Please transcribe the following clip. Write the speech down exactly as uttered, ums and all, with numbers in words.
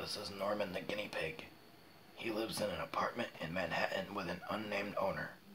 This is Norman the Guinea Pig. He lives in an apartment in Manhattan with an unnamed owner.